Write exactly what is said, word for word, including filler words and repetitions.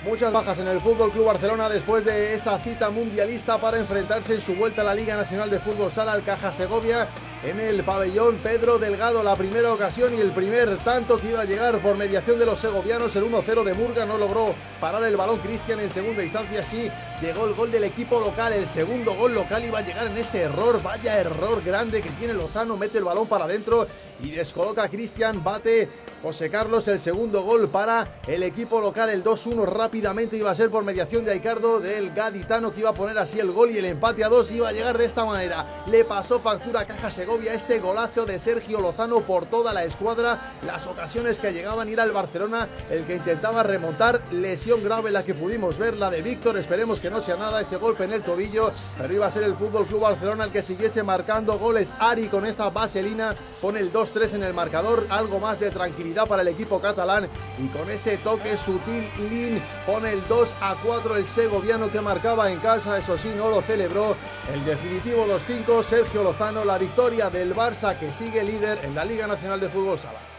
Muchas bajas en el Fútbol Club Barcelona después de esa cita mundialista para enfrentarse en su vuelta a la Liga Nacional de Fútbol Sala al Caja Segovia en el pabellón Pedro Delgado. La primera ocasión y el primer tanto que iba a llegar por mediación de los segovianos, el uno cero de Murga, no logró parar el balón Cristian. En segunda instancia sí llegó el gol del equipo local, el segundo gol local iba a llegar en este error, vaya error grande que tiene Lozano, mete el balón para adentro y descoloca a Cristian, bate José Carlos el segundo gol para el equipo local, el dos uno rápidamente iba a ser por mediación de Aicardo del gaditano, que iba a poner así el gol, y el empate a dos iba a llegar de esta manera. Le pasó factura a Caja Segovia este golazo de Sergio Lozano por toda la escuadra, las ocasiones que llegaban a ir al Barcelona, el que intentaba remontar, lesión grave la que pudimos ver, la de Víctor, esperemos que no sea nada ese golpe en el tobillo, pero iba a ser el Fútbol Club Barcelona el que siguiese marcando goles. Ari con esta vaselina pone el dos tres en el marcador, algo más de tranquilidad para el equipo catalán, y con este toque sutil Lin pone el dos a cuatro. El segoviano que marcaba en casa, eso sí, no lo celebró. El definitivo dos cinco, Sergio Lozano, la victoria del Barça que sigue líder en la Liga Nacional de Fútbol Sala.